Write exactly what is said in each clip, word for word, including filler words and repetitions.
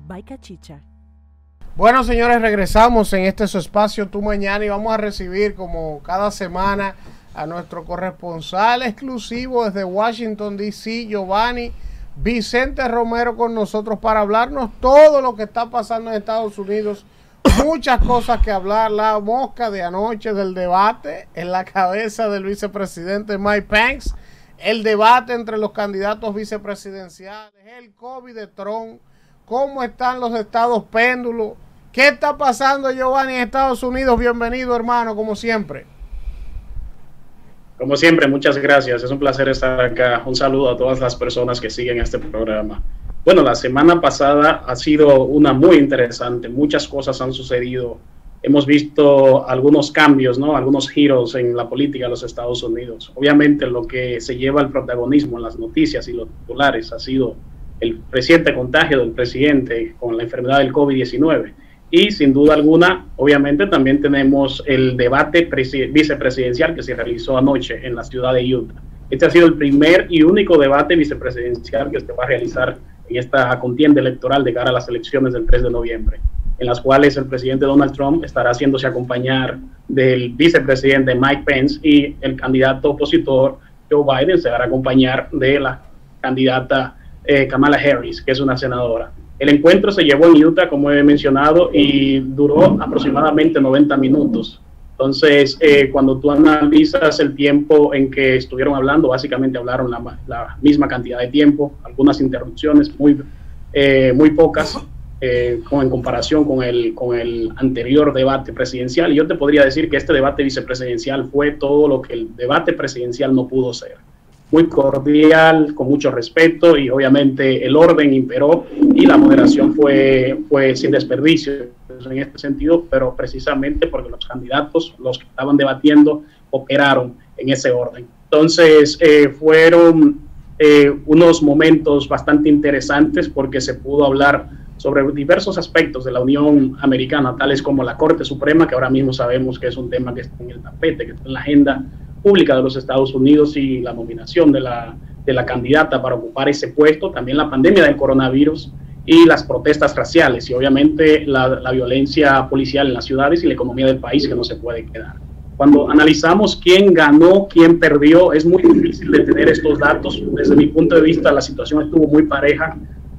by Cachicha. Bueno, señores, regresamos en este su espacio Tu Mañana y vamos a recibir como cada semana a nuestro corresponsal exclusivo desde Washington, D C, Giovanni Vicente Romero, con nosotros para hablarnos todo lo que está pasando en Estados Unidos. Muchas cosas que hablar. La mosca de anoche del debate en la cabeza del vicepresidente Mike Pence, el debate entre los candidatos vicepresidenciales, el COVID de Trump, cómo están los estados péndulos. ¿Qué está pasando, Giovanni, en Estados Unidos? Bienvenido, hermano, como siempre. Como siempre, muchas gracias. Es un placer estar acá. Un saludo a todas las personas que siguen este programa. Bueno, la semana pasada ha sido una muy interesante. Muchas cosas han sucedido. Hemos visto algunos cambios, ¿no? Algunos giros en la política de los Estados Unidos. Obviamente, lo que se lleva el protagonismo en las noticias y los titulares ha sido el reciente contagio del presidente con la enfermedad del COVID diecinueve. Y sin duda alguna, obviamente también tenemos el debate vicepresidencial que se realizó anoche en la ciudad de Utah. Este ha sido el primer y único debate vicepresidencial que se va a realizar en esta contienda electoral de cara a las elecciones del tres de noviembre, en las cuales el presidente Donald Trump estará haciéndose acompañar del vicepresidente Mike Pence y el candidato opositor Joe Biden se hará acompañar de la candidata eh, Kamala Harris, que es una senadora. El encuentro se llevó en Utah, como he mencionado, y duró aproximadamente noventa minutos. Entonces, eh, cuando tú analizas el tiempo en que estuvieron hablando, básicamente hablaron la, la misma cantidad de tiempo, algunas interrupciones muy, eh, muy pocas, eh, con, en comparación con el, con el anterior debate presidencial. Y yo te podría decir que este debate vicepresidencial fue todo lo que el debate presidencial no pudo ser. Muy cordial, con mucho respeto, y obviamente el orden imperó y la moderación fue, fue sin desperdicio en este sentido, pero precisamente porque los candidatos, los que estaban debatiendo, operaron en ese orden. Entonces, eh, fueron eh, unos momentos bastante interesantes porque se pudo hablar sobre diversos aspectos de la Unión Americana, tales como la Corte Suprema, que ahora mismo sabemos que es un tema que está en el tapete, que está en la agenda pública de los Estados Unidos, y la nominación de la, de la candidata para ocupar ese puesto, también la pandemia del coronavirus y las protestas raciales, y obviamente la, la violencia policial en las ciudades y la economía del país, que no se puede quedar. Cuando analizamos quién ganó, quién perdió, es muy difícil de tener estos datos. Desde mi punto de vista, la situación estuvo muy pareja,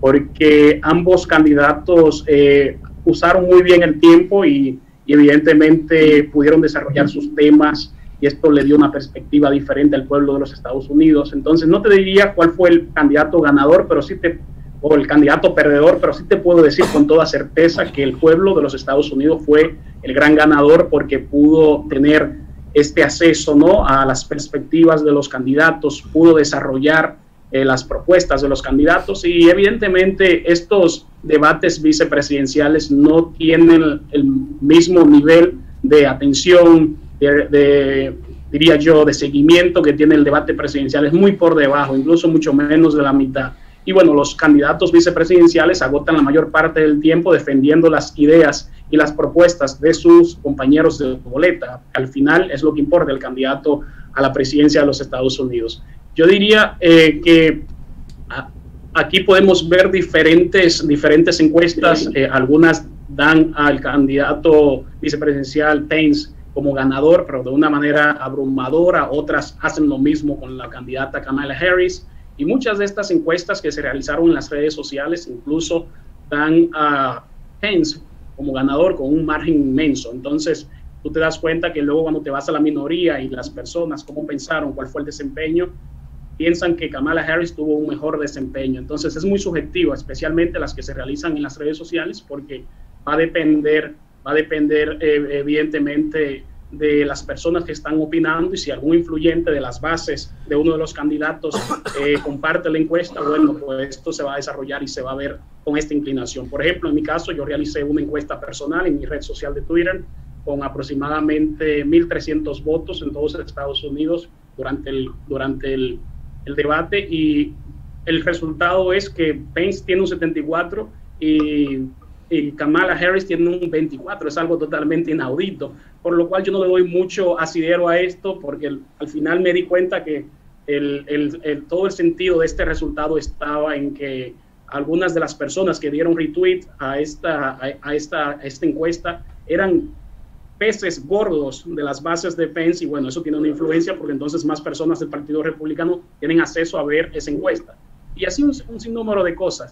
porque ambos candidatos eh, usaron muy bien el tiempo y, y evidentemente pudieron desarrollar sus temas, y esto le dio una perspectiva diferente al pueblo de los Estados Unidos. Entonces, no te diría cuál fue el candidato ganador, pero sí te, o el candidato perdedor, pero sí te puedo decir con toda certeza que el pueblo de los Estados Unidos fue el gran ganador, porque pudo tener este acceso, ¿no?, a las perspectivas de los candidatos, pudo desarrollar eh, las propuestas de los candidatos, y evidentemente estos debates vicepresidenciales no tienen el mismo nivel de atención, De, de, diría yo, de seguimiento que tiene el debate presidencial. Es muy por debajo, incluso mucho menos de la mitad. Y bueno, los candidatos vicepresidenciales agotan la mayor parte del tiempo defendiendo las ideas y las propuestas de sus compañeros de boleta. Al final es lo que importa el candidato a la presidencia de los Estados Unidos. Yo diría eh, que a, aquí podemos ver diferentes, diferentes encuestas. Eh, algunas dan al candidato vicepresidencial Pence como ganador, pero de una manera abrumadora. Otras hacen lo mismo con la candidata Kamala Harris, y muchas de estas encuestas que se realizaron en las redes sociales incluso dan a Pence como ganador con un margen inmenso. Entonces, tú te das cuenta que luego, cuando te vas a la minoría y las personas, cómo pensaron, cuál fue el desempeño, piensan que Kamala Harris tuvo un mejor desempeño. Entonces, es muy subjetivo, especialmente las que se realizan en las redes sociales, porque va a depender va a depender eh, evidentemente de las personas que están opinando, y si algún influyente de las bases de uno de los candidatos eh, comparte la encuesta, bueno, pues esto se va a desarrollar y se va a ver con esta inclinación. Por ejemplo, en mi caso, yo realicé una encuesta personal en mi red social de Twitter con aproximadamente mil trescientos votos en todos los Estados Unidos durante el, durante el, el debate, y el resultado es que Pence tiene un setenta y cuatro y y Kamala Harris tiene un veinticuatro. Es algo totalmente inaudito, por lo cual yo no le doy mucho asidero a esto, porque el, al final me di cuenta que el, el, el, todo el sentido de este resultado estaba en que algunas de las personas que dieron retweet a esta, a, a esta, a esta encuesta eran peces gordos de las bases de Pence, y bueno, eso tiene una influencia porque entonces más personas del Partido Republicano tienen acceso a ver esa encuesta. Y así un, un sinnúmero de cosas.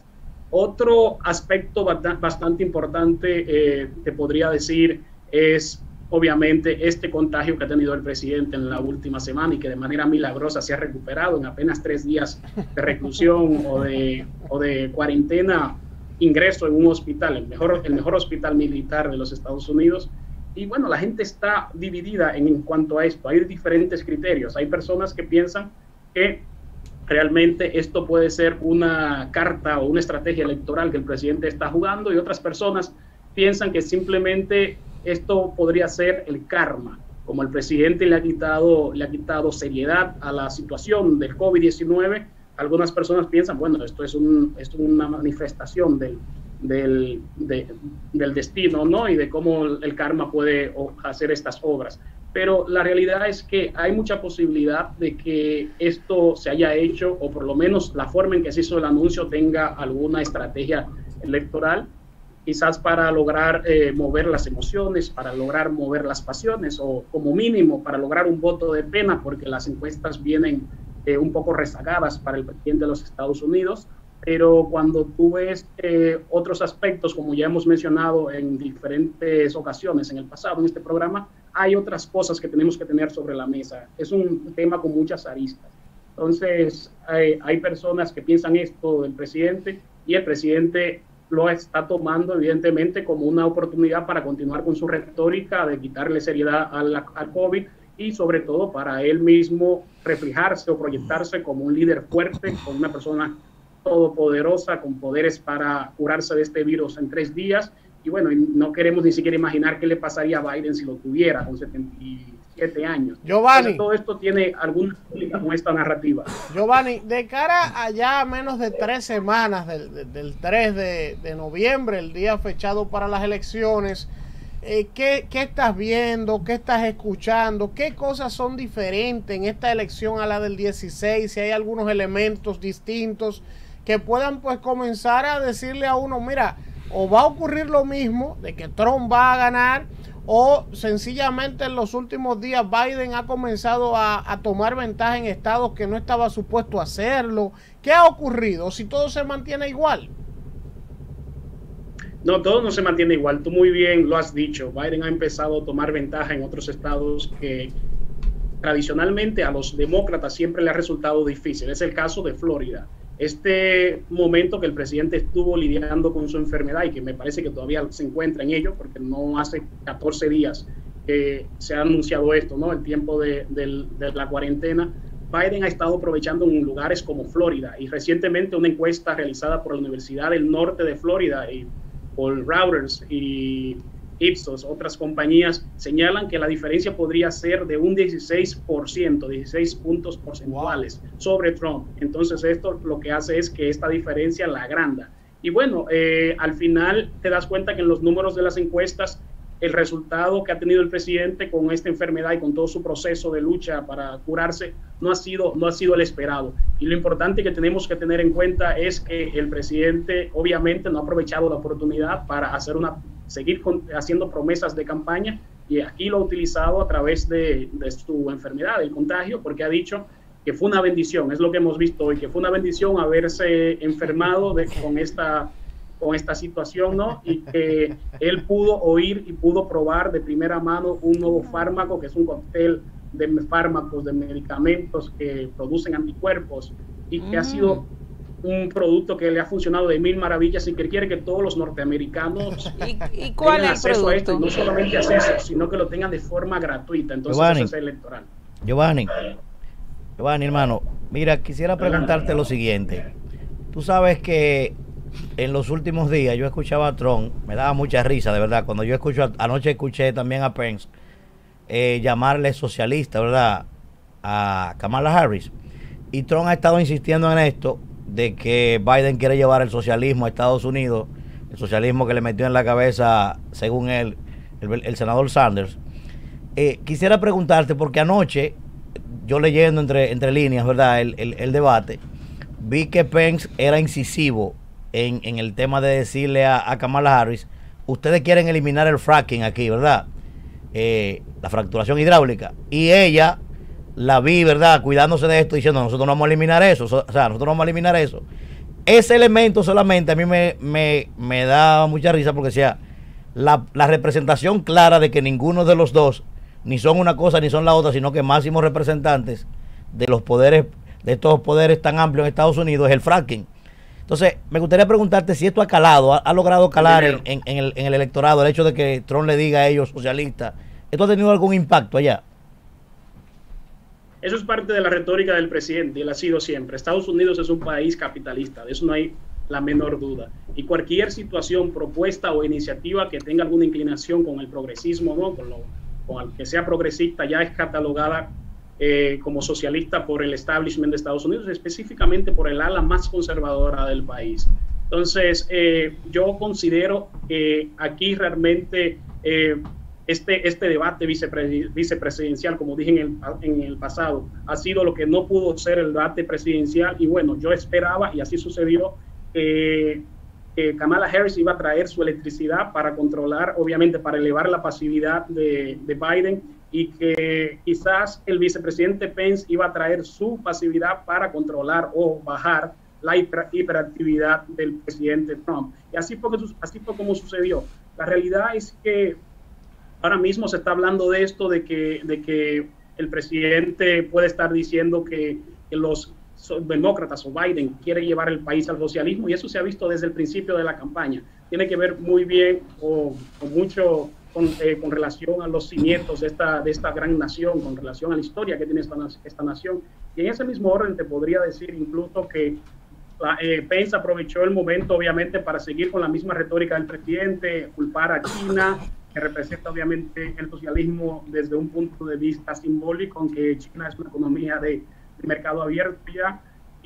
Otro aspecto bastante importante, eh, te podría decir, es obviamente este contagio que ha tenido el presidente en la última semana y que de manera milagrosa se ha recuperado en apenas tres días de reclusión o de, o de cuarentena, ingreso en un hospital, el mejor, el mejor hospital militar de los Estados Unidos. Y bueno, la gente está dividida en, en cuanto a esto. Hay diferentes criterios. Hay personas que piensan que realmente esto puede ser una carta o una estrategia electoral que el presidente está jugando, y otras personas piensan que simplemente esto podría ser el karma. Como el presidente le ha quitado, le ha quitado seriedad a la situación del COVID diecinueve, algunas personas piensan, bueno, esto es, un, esto es una manifestación del Del, de, del destino, ¿no? Y de cómo el karma puede hacer estas obras. Pero la realidad es que hay mucha posibilidad de que esto se haya hecho, o por lo menos la forma en que se hizo el anuncio tenga alguna estrategia electoral, quizás para lograr eh, mover las emociones, para lograr mover las pasiones, o como mínimo para lograr un voto de pena, porque las encuestas vienen eh, un poco rezagadas para el presidente de los Estados Unidos. Pero cuando tú ves eh, otros aspectos, como ya hemos mencionado en diferentes ocasiones en el pasado en este programa, hay otras cosas que tenemos que tener sobre la mesa. Es un tema con muchas aristas. Entonces, hay, hay personas que piensan esto del presidente, y el presidente lo está tomando evidentemente como una oportunidad para continuar con su retórica de quitarle seriedad al, al COVID, y sobre todo para él mismo reflejarse o proyectarse como un líder fuerte, como una persona todopoderosa con poderes para curarse de este virus en tres días. Y bueno, no queremos ni siquiera imaginar qué le pasaría a Biden si lo tuviera con setenta y siete años. Giovanni, entonces, todo esto tiene alguna explicación con esta narrativa. Giovanni, de cara a ya menos de tres semanas del, del, del tres de, de noviembre, el día fechado para las elecciones, eh, ¿qué, ¿qué estás viendo? ¿Qué estás escuchando? ¿Qué cosas son diferentes en esta elección a la del dieciséis? Si hay algunos elementos distintos que puedan pues comenzar a decirle a uno, mira, o va a ocurrir lo mismo, de que Trump va a ganar, o sencillamente en los últimos días Biden ha comenzado a, a tomar ventaja en estados que no estaba supuesto a hacerlo. ¿Qué ha ocurrido? Si todo se mantiene igual. No, todo no se mantiene igual. Tú muy bien lo has dicho. Biden ha empezado a tomar ventaja en otros estados que tradicionalmente a los demócratas siempre le ha resultado difícil. Es el caso de Florida. Este momento que el presidente estuvo lidiando con su enfermedad, y que me parece que todavía se encuentra en ello, porque no hace catorce días que se ha anunciado esto, ¿no? El tiempo de, de, de la cuarentena. Biden ha estado aprovechando en lugares como Florida, y recientemente una encuesta realizada por la Universidad del Norte de Florida y por Reuters y Ipsos, otras compañías, señalan que la diferencia podría ser de un dieciséis por ciento, dieciséis puntos porcentuales sobre Trump. Entonces esto lo que hace es que esta diferencia la agranda. Y bueno, eh, al final te das cuenta que en los números de las encuestas, el resultado que ha tenido el presidente con esta enfermedad y con todo su proceso de lucha para curarse no ha sido, no ha sido el esperado. Y lo importante que tenemos que tener en cuenta es que el presidente obviamente no ha aprovechado la oportunidad para hacer una, seguir con, haciendo promesas de campaña, y aquí lo ha utilizado a través de, de su enfermedad, el contagio, porque ha dicho que fue una bendición, es lo que hemos visto hoy, que fue una bendición haberse enfermado de, con esta con esta situación, ¿no? Y que él pudo oír y pudo probar de primera mano un nuevo fármaco, que es un cóctel de fármacos, de medicamentos que producen anticuerpos, y que mm. ha sido un producto que le ha funcionado de mil maravillas, y que quiere que todos los norteamericanos ¿Y, y cuál tengan es acceso el a esto, y no solamente acceso, sino que lo tengan de forma gratuita. Entonces Giovanni, eso es electoral. Giovanni, Giovanni, hermano, mira, quisiera preguntarte lo siguiente. Tú sabes que en los últimos días yo escuchaba a Trump, me daba mucha risa, de verdad, cuando yo escucho, anoche escuché también a Pence eh, llamarle socialista, ¿verdad?, a Kamala Harris, y Trump ha estado insistiendo en esto, de que Biden quiere llevar el socialismo a Estados Unidos, el socialismo que le metió en la cabeza, según él, el, el senador Sanders. Eh, quisiera preguntarte, porque anoche, yo leyendo entre, entre líneas, ¿verdad?, el, el, el debate, vi que Pence era incisivo en, en el tema de decirle a, a Kamala Harris, ustedes quieren eliminar el fracking aquí, ¿verdad? Eh, la fracturación hidráulica. Y ella la vi, ¿verdad?, cuidándose de esto, diciendo, nosotros no vamos a eliminar eso, o sea, nosotros no vamos a eliminar eso. Ese elemento solamente a mí me, me, me da mucha risa porque sea la, la representación clara de que ninguno de los dos ni son una cosa ni son la otra, sino que máximos representantes de los poderes, de estos poderes tan amplios en Estados Unidos es el fracking. Entonces, me gustaría preguntarte si esto ha calado, ha, ha logrado calar en, en, en, el, en el electorado, el hecho de que Trump le diga a ellos socialistas. ¿Esto ha tenido algún impacto allá? Eso es parte de la retórica del presidente, y él ha sido siempre. Estados Unidos es un país capitalista, de eso no hay la menor duda. Y cualquier situación, propuesta o iniciativa que tenga alguna inclinación con el progresismo, ¿no?, con, lo, con el que sea progresista, ya es catalogada Eh, como socialista por el establishment de Estados Unidos, específicamente por el ala más conservadora del país. Entonces, eh, yo considero que aquí realmente eh, este, este debate vicepre vicepresidencial, como dije en el, en el pasado, ha sido lo que no pudo ser el debate presidencial. Y bueno, yo esperaba, y así sucedió, eh, que Kamala Harris iba a traer su electricidad para controlar, obviamente para elevar la pasividad de, de Biden, y que quizás el vicepresidente Pence iba a traer su pasividad para controlar o bajar la hiper, hiperactividad del presidente Trump. Y así fue, así fue como sucedió. La realidad es que ahora mismo se está hablando de esto, de que, de que el presidente puede estar diciendo que, que los demócratas o Biden quiere llevar el país al socialismo, y eso se ha visto desde el principio de la campaña. Tiene que ver muy bien o, o mucho con, eh, con relación a los cimientos de esta, de esta gran nación, con relación a la historia que tiene esta, esta nación. Y en ese mismo orden te podría decir incluso que la, eh, Pence aprovechó el momento, obviamente, para seguir con la misma retórica del presidente, culpar a China, que representa obviamente el socialismo desde un punto de vista simbólico, aunque China es una economía de, de mercado abierto ya.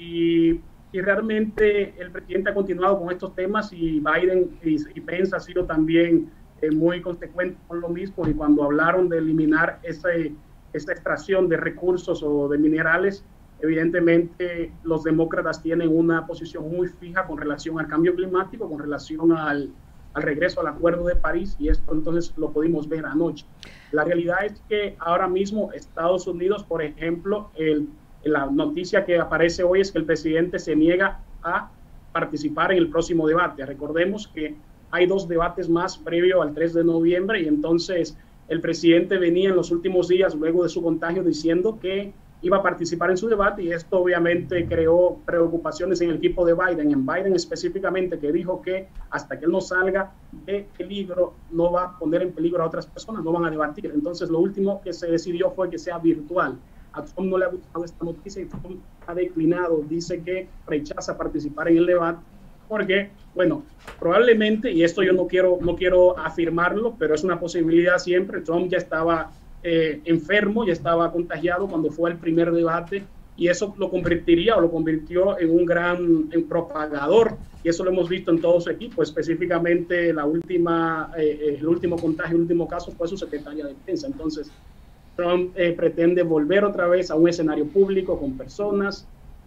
Y, y realmente el presidente ha continuado con estos temas, y Biden y, y Pence ha sido también eh, muy consecuente con lo mismo. Y cuando hablaron de eliminar ese, esa extracción de recursos o de minerales, evidentemente los demócratas tienen una posición muy fija con relación al cambio climático, con relación al, al regreso al Acuerdo de París, y esto entonces lo pudimos ver anoche. La realidad es que ahora mismo Estados Unidos, por ejemplo, el, la noticia que aparece hoy es que el presidente se niega a participar en el próximo debate. Recordemos que hay dos debates más previo al tres de noviembre, y entonces el presidente venía en los últimos días, luego de su contagio, diciendo que iba a participar en su debate, y esto obviamente creó preocupaciones en el equipo de Biden, en Biden específicamente, que dijo que hasta que él no salga de peligro, no va a poner en peligro a otras personas, no van a debatir. Entonces lo último que se decidió fue que sea virtual. A Trump no le ha gustado esta noticia y Trump ha declinado, dice que rechaza participar en el debate, porque, bueno, probablemente, y esto yo no quiero, no quiero afirmarlo, pero es una posibilidad siempre, Trump ya estaba eh, enfermo, ya estaba contagiado cuando fue el primer debate, y eso lo convertiría o lo convirtió en un gran en propagador, y eso lo hemos visto en todo su equipo. Específicamente la última, eh, el último contagio, el último caso fue su secretaria de defensa. Entonces Trump eh, pretende volver otra vez a un escenario público con personas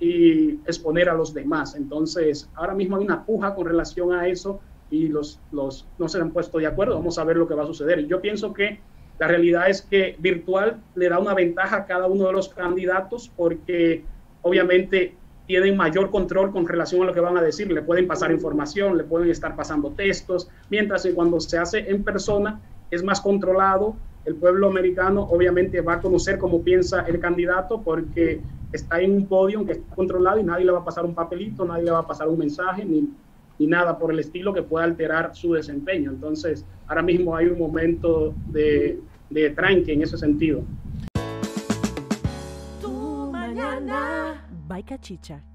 y exponer a los demás. Entonces ahora mismo hay una puja con relación a eso, y los, los no se han puesto de acuerdo. Vamos a ver lo que va a suceder, y yo pienso que la realidad es que virtual le da una ventaja a cada uno de los candidatos, porque obviamente tienen mayor control con relación a lo que van a decir. Le pueden pasar información, le pueden estar pasando textos, mientras que cuando se hace en persona es más controlado. El pueblo americano obviamente va a conocer cómo piensa el candidato, porque está en un podio que está controlado, y nadie le va a pasar un papelito, nadie le va a pasar un mensaje, ni, ni nada por el estilo que pueda alterar su desempeño. Entonces ahora mismo hay un momento de, de tranque en ese sentido. Tu mañana. By Cachicha.